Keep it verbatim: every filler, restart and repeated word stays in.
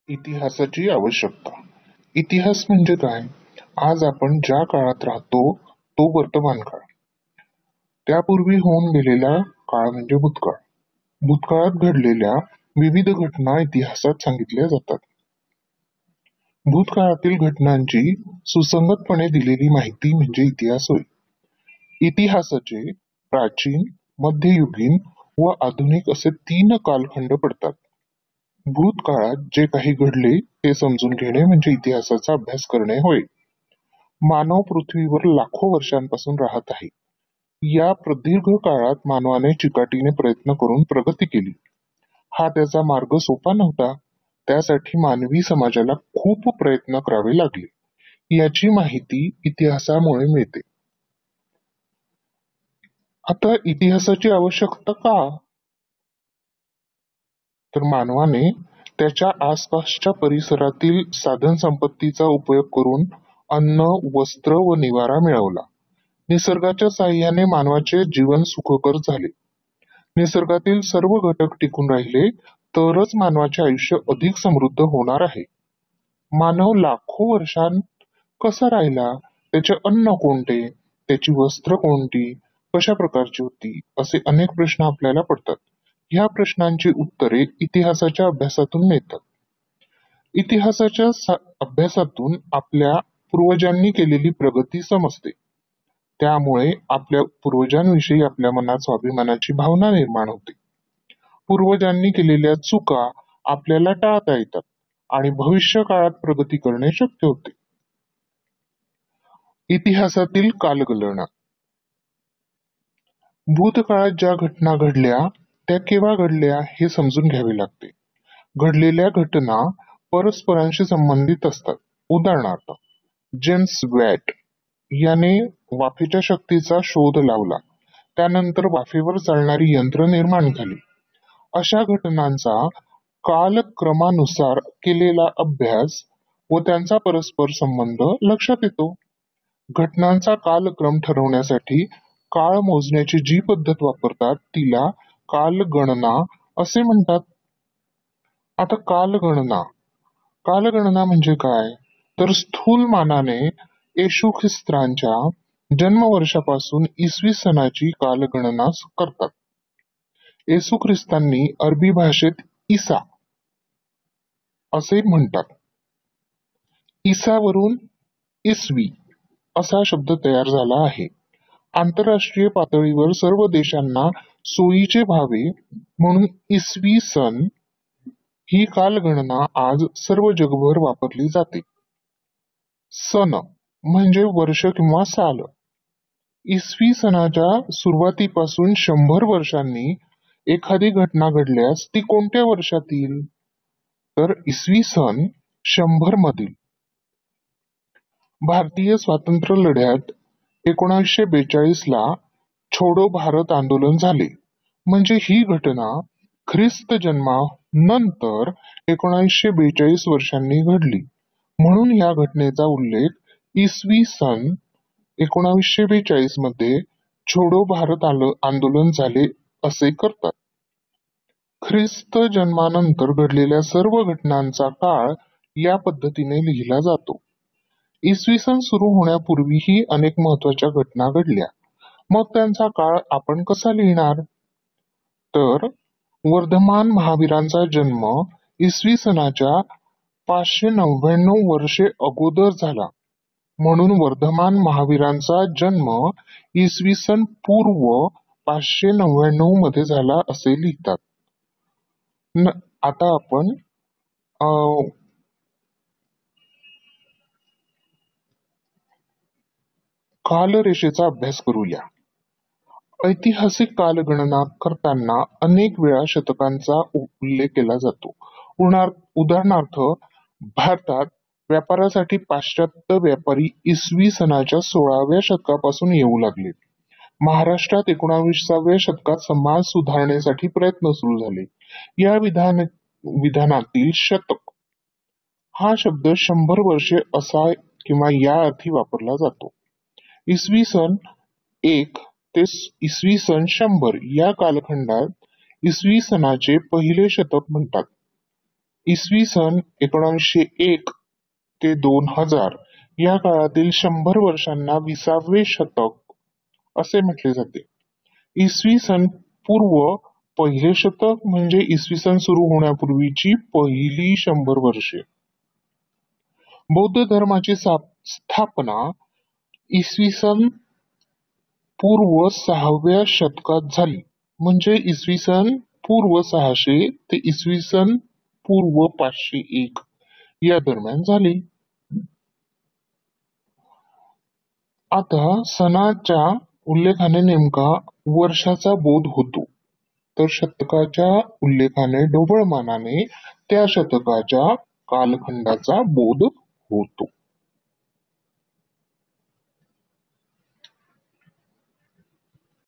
इतिहासाची आवश्यकता. इतिहास म्हणजे काय? आज आपण ज्या काळात राहतो तो वर्तमान काळ. त्यापूर्वी होऊन गेलेला काळ म्हणजे भूतकाळ. भूतकाळात घडलेल्या विविध घटना इतिहासात सांगितल्या जातात. भूतकाळातील घटनांची सुसंगतपणे दिलेली माहिती म्हणजे इतिहास होय. इतिहासाचे प्राचीन, मध्ययुगीन व आधुनिक असे तीन कालखंड पडतात. भूतकाळात जे काही घडले ते समजून घेणे म्हणजे इतिहासाचा अभ्यास करणे होय. मानव पृथ्वीवर लाखो वर्षांपासून राहत आहे. या प्रदीर्घ काळात मानवाने चिकाटीने प्रयत्न करून प्रगती केली. हा त्याचा मार्ग सोपा नव्हता. त्यासाठी मानवी समाजाला खूप प्रयत्न करावे लागले. याची माहिती इतिहासामुळे मिळते. आता इतिहासाची आवश्यकता का? तर मानवाने त्याच्या आसपासच्या परिसरातील साधन संपत्तीचा उपयोग करून अन्न, वस्त्र व निवारा मिळवला. निसर्गाच्या साहाय्याने मानवाचे जीवन सुखकर झाले. निसर्गातील सर्व घटक टिकून राहिले तरच मानवाचे आयुष्य अधिक समृद्ध होणार आहे. मानव लाखो वर्षांत कसा राहिला? त्याचे अन्न कोणते? त्याची वस्त्र कोणती? कशा प्रकारची होती? असे अनेक प्रश्न आपल्याला पडतात. ह्या प्रश्नांची उत्तरे इतिहासाच्या अभ्यासातून मिळतात. इतिहासाच्या अभ्यासातून आपल्या पूर्वजांनी केलेली प्रगती समजते. त्यामुळे आपल्या पूर्वजांविषयी आपल्या मनात स्वाभिमानाची भावना निर्माण होते. पूर्वजांनी केलेल्या चुका आपल्याला टाळता येतात आणि भविष्य काळात प्रगती करणे शक्य होते. इतिहासातील कालगणना. भूतकाळात ज्या घटना घडल्या त्या केव्हा घडल्या हे समजून घ्यावे लागते. घडलेल्या घटना परस्परांशी संबंधित असतात. उदाहरणार्थ, जेम्स वॅट याने वाफेच्या शक्तीचा शोध लावला. त्यानंतर वाफेवर चालणारी यंत्र निर्माण झाली. अशा घटनांचा कालक्रमानुसार केलेला अभ्यास व त्यांचा परस्पर संबंध लक्षात येतो. घटनांचा कालक्रम ठरवण्यासाठी काळ मोजण्याची जी पद्धत वापरतात तिला कालगणना असे म्हणतात. आता कालगणना कालगणना म्हणजे काय? तर स्थूल मानाने येशू ख्रिस्ताच्या जन्मवर्षापासून इसवी सनाची कालगणना करतात. येशू ख्रिस्तांनी अरबी भाषेत ईसा असे म्हणतात. ईसावरून इसवी असा शब्द तयार झाला आहे. आंतरराष्ट्रीय पातळीवर सर्व देशांना सोयीचे व्हावे म्हणून इसवी सन ही कालगणना आज सर्व जगभर वापरली जाते. सन म्हणजे वर्ष किंवा साल. इसवी सनाच्या सुरुवातीपासून शंभर वर्षांनी एखादी घटना घडल्यास ती कोणत्या वर्षात येईल? तर इसवी सन शंभर मधील. भारतीय स्वातंत्र्य लढ्यात एकोणीसशे बेचाळीस ला छोडो भारत आंदोलन झाले. म्हणजे ही घटना ख्रिस्त जन्मानंतर एकोणीसशे बेचाळीस वर्षांनी घडली. म्हणून या घटनेचा उल्लेख इसवी सन एकोणीसशे बेचाळीस मध्ये छोडो भारत आंदोलन झाले असे करतात. ख्रिस्त जन्मानंतर घडलेल्या सर्व घटनांचा काळ या पद्धतीने लिहिला जातो. इसवी सन सुरू होण्यापूर्वीही अनेक महत्वाच्या घटना घडल्या. मग त्यांचा काळ आपण कसा लिहिणार? तर वर्धमान महावीरांचा जन्म इसवी सनाच्या पाचशे नव्याण्णव वर्षे अगोदर झाला. म्हणून वर्धमान महावीरांचा जन्म इसवी सन पूर्व पाचशे नव्याण्णव मध्ये झाला असे लिहितात. आता आपण अं कालरेषेचा अभ्यास करूया. ऐतिहासिक कालगणना करताना अनेक वेळा शतकांचा उल्लेख केला जातो. उदाहरणार्थ, भारतात व्यापारासाठी पाश्चात्य व्यापारी इसवी सनाच्या सोळाव्या शतकापासून येऊ लागले. महाराष्ट्रात एकोणाविसाव्या शतकात समाज सुधारणेसाठी प्रयत्न सुरू झाले. या विधान विधानातील शतक हा शब्द शंभर वर्षे असा किंवा या अर्थी वापरला जातो. इसवी सन एक ते इसवी सन शंभर या कालखंडात इसवी सनाचे पहिले शतक म्हणतात. इसवी सन एकोणीसशे एक ते दोन हजार या काळातील शंभर वर्षांना विसावे शतक असे म्हटले जाते. इसवी सन पूर्व पहिले शतक म्हणजे इसवी सन सुरू होण्यापूर्वीची पहिली शंभर वर्षे. बौद्ध धर्माची स्थापना इसवी सन पूर्व सहाव्या शतकात झाली, म्हणजे इसवी सन पूर्व सहाशे ते इसवी सन पूर्व पाचशे एक या दरम्यान झाली. आता सणाच्या उल्लेखाने नेमका वर्षाचा बोध होतो, तर शतकाच्या उल्लेखाने ढोबळमानाने त्या शतकाच्या कालखंडाचा बोध होतो.